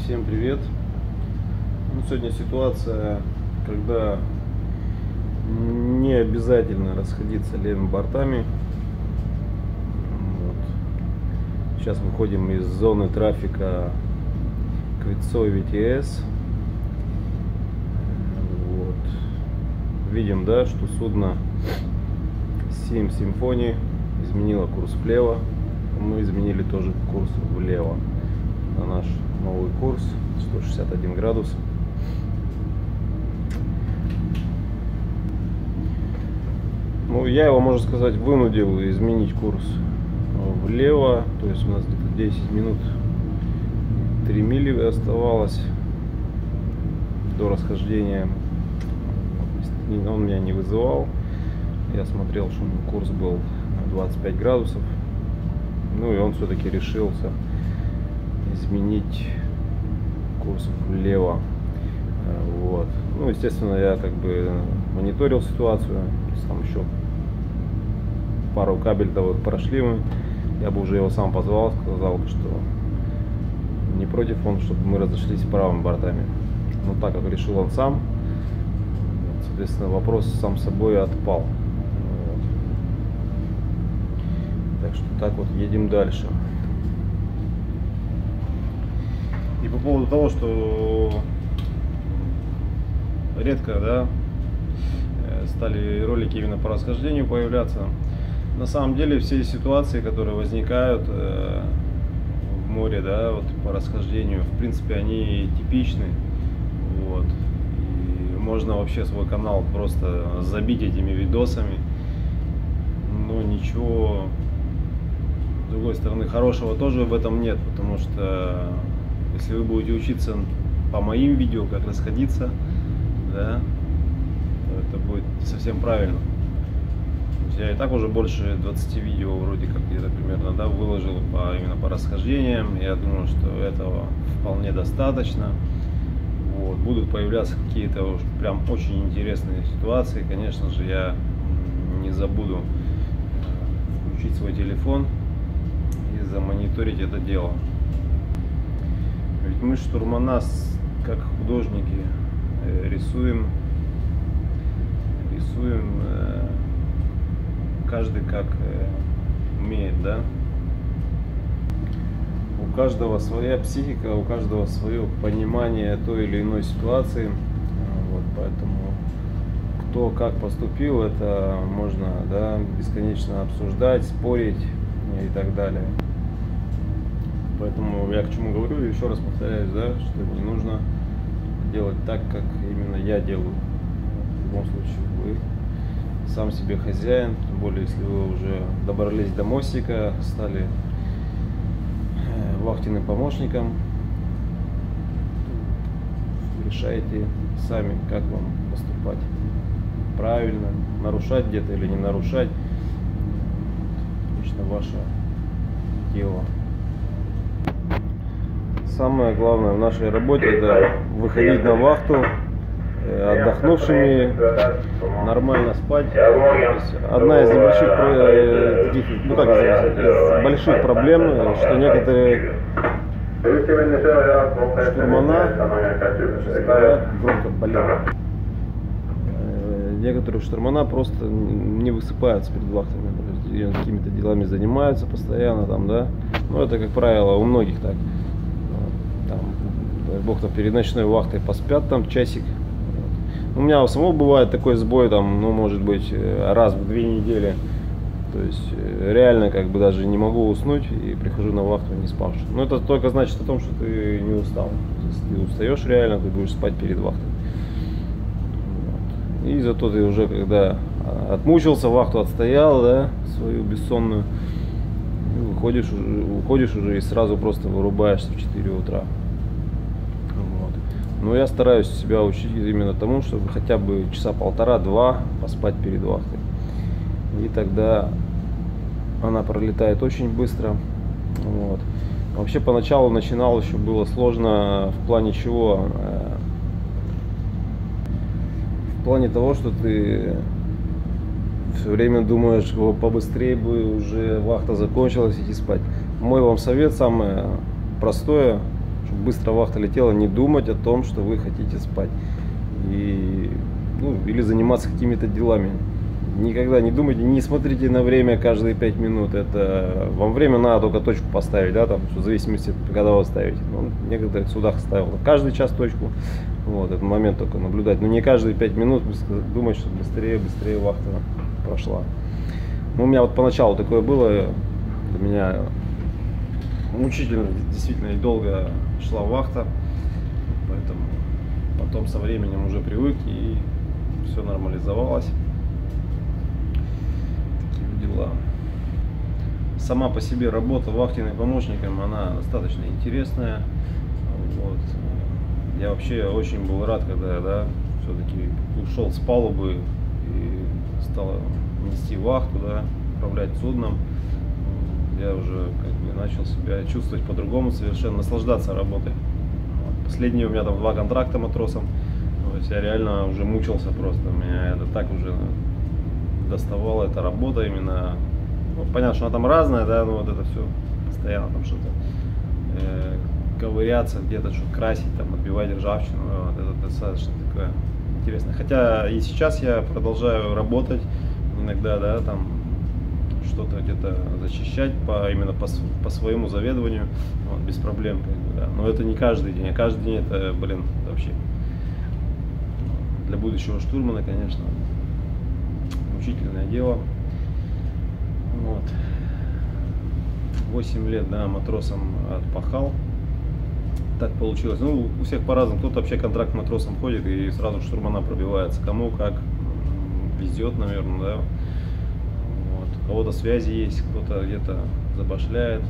Всем привет! Сегодня ситуация, когда не обязательно расходиться левыми бортами. Сейчас выходим из зоны трафика Квитцой ВТС. Видим, да, что судно 7 Симфоний изменило курс влево. Мы изменили тоже курс влево на наш новый курс 161 градус. Я его, можно сказать, вынудил изменить курс влево. То есть у нас где-то 10 минут 3 мили оставалось до расхождения. Он меня не вызывал. Я смотрел, что курс был 25 градусов. И он все-таки решился изменить курс влево. Естественно, я мониторил ситуацию. Там еще пару кабельтовых прошли мы. Я бы уже его сам позвал, сказал, что не против он, чтобы мы разошлись правыми бортами. Но так как решил он сам, соответственно, вопрос сам собой отпал. Так что так вот едем дальше. И по поводу того, что редко, стали ролики именно по расхождению появляться. На самом деле все ситуации, которые возникают в море, по расхождению, в принципе, они типичны. И можно вообще свой канал просто забить этими видосами. Но ничего, с другой стороны, хорошего тоже в этом нет, потому что если вы будете учиться по моим видео, как расходиться, то это будет не совсем правильно. Я и так уже больше 20 видео вроде как где-то примерно выложил именно по расхождениям. Я думаю, что этого вполне достаточно. Будут появляться какие-то уж прям очень интересные ситуации. Конечно же, я не забуду включить свой телефон и замониторить это дело. Ведь мы штурмана, как художники, рисуем каждый как умеет, У каждого своя психика, у каждого свое понимание той или иной ситуации. Поэтому кто как поступил, это можно бесконечно обсуждать, спорить и так далее. Поэтому я к чему говорю, еще раз повторяюсь, что не нужно делать так, как именно я делаю. В любом случае, вы сам себе хозяин, тем более, если вы уже добрались до мостика, стали вахтенным помощником, решаете сами, как вам поступать правильно, нарушать где-то или не нарушать. Лично ваше дело. Самое главное в нашей работе — это выходить на вахту отдохнувшими, нормально спать. Одна из больших проблем, что некоторые штурмана громко болят. Некоторые штурмана просто не высыпаются перед вахтами, какими-то делами занимаются постоянно это, как правило, у многих так. Дай бог, перед ночной вахтой поспят часик. У меня у самого бывает такой сбой, может быть, раз в 2 недели. То есть реально даже не могу уснуть и прихожу на вахту не спавший. Но это только значит о том, что ты не устал. Если ты устаешь реально, ты будешь спать перед вахтой. И зато ты уже, когда отмучился, вахту отстоял, свою бессонную, уходишь уже и сразу просто вырубаешься в 4 утра. Но я стараюсь себя учить именно тому, чтобы хотя бы часа 1,5-2 поспать перед вахтой. И тогда она пролетает очень быстро. Вообще поначалу начинал, еще было сложно в плане чего? В плане того, что ты все время думаешь, побыстрее бы уже вахта закончилась, идти спать. Мой вам совет самое простое, чтобы быстро вахта летела, не думать о том, что вы хотите спать. И, ну, или заниматься какими-то делами. Никогда не думайте, не смотрите на время каждые 5 минут. Это вам время надо только точку поставить, да, там, в зависимости от когда вы ставите. Ну, некоторые в судах ставил каждый час точку. Вот, этот момент только наблюдать. Но не каждые 5 минут думать, что быстрее вахта прошла. Ну, у меня вот поначалу такое было. Для меня мучительно, действительно, и долго шла вахта. Поэтому потом со временем уже привык и все нормализовалось. Дела. Сама по себе работа вахтенным помощником, она достаточно интересная. Вот. Я вообще очень был рад, когда, да, все-таки ушел с палубы и стал нести вахту, да, управлять судном. Я уже как бы начал себя чувствовать по-другому, совершенно наслаждаться работой. Вот. Последние у меня там 2 контракта матросом. То есть я реально уже мучился просто. Меня это так уже доставала эта работа именно. Ну, понятно, что она там разная, да, но вот это все постоянно там что-то ковыряться где-то, что красить, там, отбивать ржавчину, вот, это достаточно такое интересное. Хотя и сейчас я продолжаю работать иногда, да, там что-то где-то зачищать именно по своему заведованию, вот, без проблем, как бы, да. Но это не каждый день, а каждый день это, блин, это вообще для будущего штурмана, конечно, мучительное дело. Вот. 8 лет, да, матросом отпахал. Так получилось. Ну, у всех по-разному. Кто-то вообще контракт матросом ходит и сразу штурмана пробивается. Кому как везет, наверное, да. Вот. У кого-то связи есть, кто-то где-то забашляет.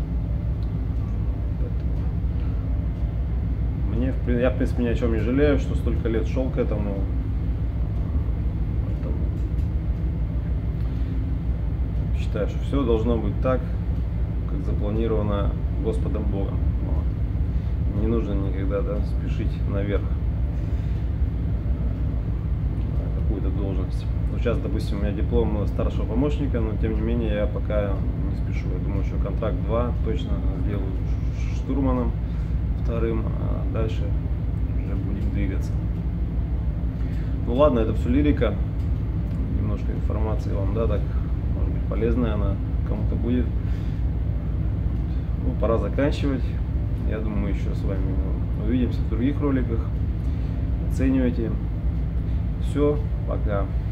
Я, в принципе, ни о чем не жалею, что столько лет шел к этому. Считаю, что все должно быть так, как запланировано Господом Богом. Вот. Не нужно никогда, да, спешить наверх на какую-то должность. Вот сейчас, допустим, у меня диплом старшего помощника, но тем не менее я пока не спешу. Я думаю, что контракт 2 точно сделаю штурманом вторым, а дальше уже будем двигаться. Ну ладно, это все лирика. Немножко информации вам, да, так. Полезная она кому-то будет. Ну, пора заканчивать. Я думаю, мы еще с вами увидимся в других роликах. Оценивайте. Все, пока.